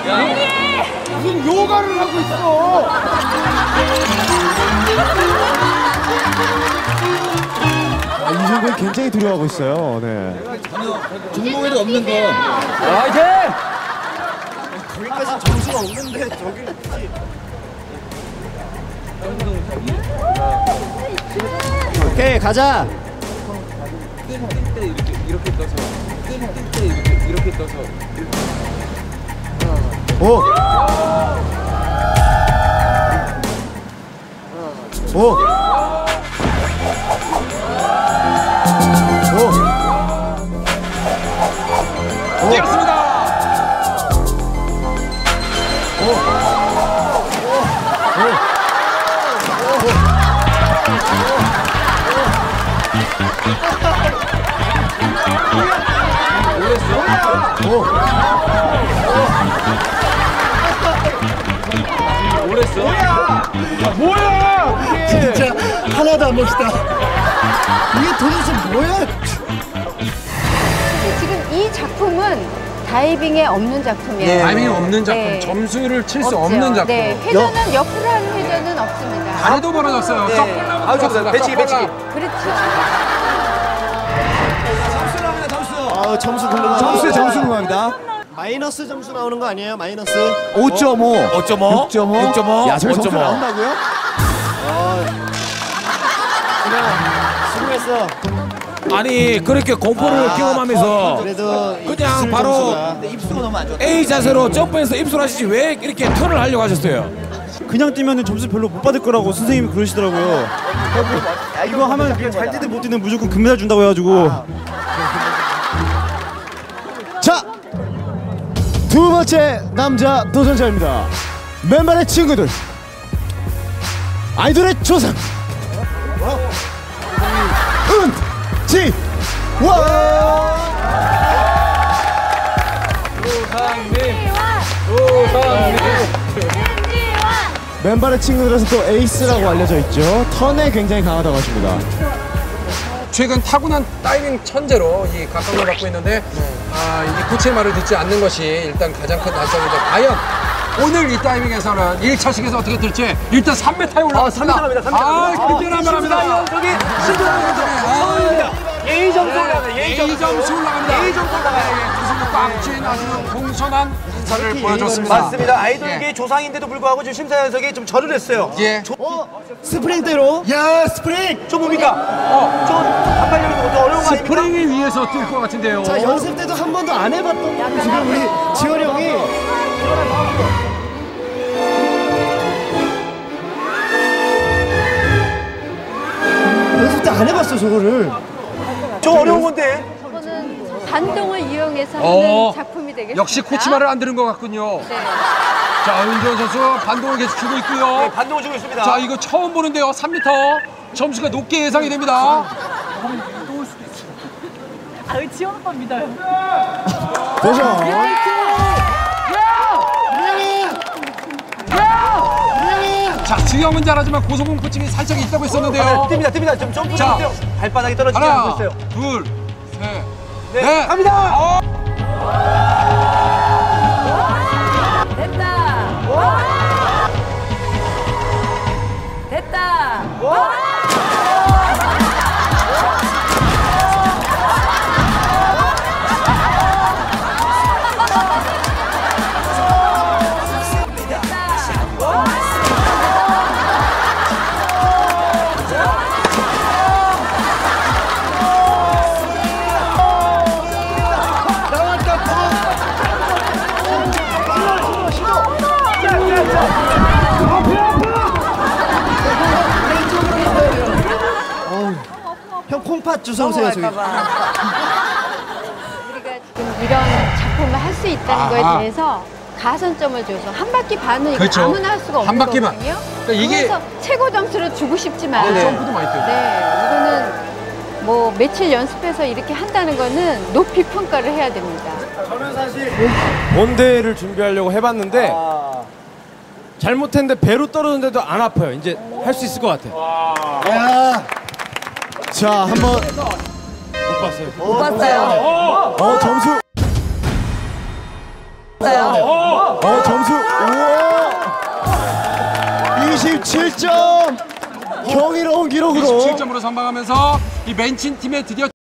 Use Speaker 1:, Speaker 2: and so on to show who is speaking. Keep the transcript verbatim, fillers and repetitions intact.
Speaker 1: 무슨 요가를 하고 있어.
Speaker 2: 아, 이정근 굉장히 두려워하고 있어요. 네.
Speaker 1: 전혀 종목에도 없는 거.
Speaker 3: 화이팅!
Speaker 1: 거기까지 점수가 없는데 저기.
Speaker 2: 오케이, 가자.
Speaker 3: 뜰때 이렇게 이렇게 떠서 뜰때 이렇게 이렇게 떠서.
Speaker 2: 오. 오. 오.
Speaker 3: 뛰었습니다.
Speaker 2: 오. 오. 오.
Speaker 3: 올렸어?
Speaker 1: 뭐야? 진짜 하나도 안 멋있다. 이게 도대체 뭐야?
Speaker 4: 지금 이 작품은 다이빙에 없는 작품이에요.
Speaker 3: 네. 다이빙에 없는 작품,
Speaker 4: 네.
Speaker 3: 점수를 칠 수
Speaker 4: 없죠.
Speaker 3: 없는 작품.
Speaker 4: 네, 회전은 옆으로 하는 회전은 없습니다.
Speaker 3: 다리도 벌어졌어요.
Speaker 1: 네.
Speaker 3: 쩍 벌나면
Speaker 1: 아우, 좋습니다. 배치기, 배치기.
Speaker 4: 그렇죠.
Speaker 1: 점수 나옵니다, 점수.
Speaker 2: 아, 점수 궁금합니다. 점수 점수 궁금합니다.
Speaker 1: 마이너스 점수 나오는 거 아니에요? 마이너스?
Speaker 2: 오 점 오.
Speaker 1: 오 점 오?
Speaker 2: 육 점 오.
Speaker 1: 육 점 오?
Speaker 2: 야, 저기
Speaker 1: 오 점
Speaker 2: 점수
Speaker 1: 오.
Speaker 2: 나온다고요?
Speaker 1: 수고했어.
Speaker 5: 아니 그렇게 공포를 경험하면서
Speaker 1: 그래도
Speaker 5: 그냥 바로
Speaker 1: 입수가 너무 안 좋아.
Speaker 5: A 자세로 점프해서 입술하시지 왜 이렇게 턴을 하려고 하셨어요?
Speaker 6: 그냥 뛰면 점수 별로 못 받을 거라고 선생님이 그러시더라고요. 이거 하면 그냥 잘 뛰든 못 뛰든 무조건 금메달 준다고 해가지고.
Speaker 2: 자, 두 번째 남자 도전자입니다. 맨발의 친구들, 아이돌의 조상, 은지원. 맨발의 친구들에서 또 에이스라고 알려져 있죠. 턴에 굉장히 강하다고 하십니다.
Speaker 3: 최근 타고난 다이빙 천재로 이 각광을 받고 있는데 아, 이 코치의 말을 듣지 않는 것이 일단 가장 큰 단점인데 과연 오늘 이 다이빙에서는 일 차식에서 어떻게 될지 일단 삼 미터에 올라갔습니다.
Speaker 1: 아, 삼 미터 갑니다, 삼 미터
Speaker 3: 아,
Speaker 1: 갑니다.
Speaker 3: 굉장한 바랍니다.
Speaker 1: 저기 신동입니다. 예의 점수 올라갑니다. 예의 점수.
Speaker 3: 예의 점수 올라갑니다.
Speaker 1: 예의 점수 올라가요.
Speaker 3: 가슴을 꽉 쥔 아주 공손한 인사를 보여줬습니다.
Speaker 1: 맞습니다. 아이돌계
Speaker 3: 예.
Speaker 1: 조상인데도 불구하고 지금 심사위원석이 좀 절을 했어요.
Speaker 3: 예.
Speaker 1: 어? 스프링대로? 야, 스프링! 저 뭡니까? 어, 저 반팔력이 또 어려운 거 아닙니까?
Speaker 3: 스프링을 위해서 뛸 것 같은데요.
Speaker 1: 자, 연습 때도 한 번도 안 해봤던 거 지금 우리 지원이 형이. 연습 때 안 해봤어, 저거를. 저 어려운 건데.
Speaker 4: 저거는 반동을 이용해서
Speaker 3: 어,
Speaker 4: 하는 작품이 되겠습니다.
Speaker 3: 역시 코치 말을 안 들은 것 같군요.
Speaker 4: 네.
Speaker 3: 자, 은지원 선수 반동을 계속 주고 있고요.
Speaker 1: 네, 반동을 주고 있습니다.
Speaker 3: 자, 이거 처음 보는데요. 삼 미터 점수가 높게 예상이 됩니다.
Speaker 7: 아, 지원 오빠 믿어요.
Speaker 2: 도전.
Speaker 3: 자, 수영은 잘하지만 고소공포증이 살짝 있다고 했었는데요.
Speaker 1: 뜁니다, 뜁니다. 좀 점프
Speaker 3: 자,
Speaker 1: 좀 뛰어. 발바닥이 떨어지지
Speaker 3: 하나,
Speaker 1: 않고 있어요.
Speaker 3: 둘, 셋,
Speaker 1: 네,
Speaker 3: 넷.
Speaker 1: 갑니다.
Speaker 3: 어.
Speaker 7: 됐다. 됐다.
Speaker 1: 형 콩팥 주워오세요, 저기.
Speaker 4: 우리가 지금 이런 작품을 할 수 있다는 거에
Speaker 3: 아하.
Speaker 4: 대해서 가산점을 줘서 한 바퀴 반은
Speaker 3: 그렇죠.
Speaker 4: 이거 아무나 할 수가 없는
Speaker 3: 한 바퀴만.
Speaker 4: 거거든요.
Speaker 3: 그러니까 이게-
Speaker 4: 그래서 최고 점수를 주고 싶지만
Speaker 3: 아, 점프도 많이 뛰고.
Speaker 4: 네, 이거는 뭐 며칠 연습해서 이렇게 한다는 거는 높이 평가를 해야 됩니다.
Speaker 1: 저는 사실
Speaker 5: 원대를 준비하려고 해봤는데 잘못했는데 배로 떨어졌는데도 안 아파요. 이제 할 수 있을 것 같아요.
Speaker 1: 야,
Speaker 2: 자, 한번
Speaker 5: 못 봤어요.
Speaker 7: 못 봤어요.
Speaker 2: 어 점수.
Speaker 7: 봤어요.
Speaker 2: 어, 점수. 우와. 이십칠 점. 경이로운 기록으로.
Speaker 3: 이십칠 점으로 선방하면서 이 맨친 팀에 드디어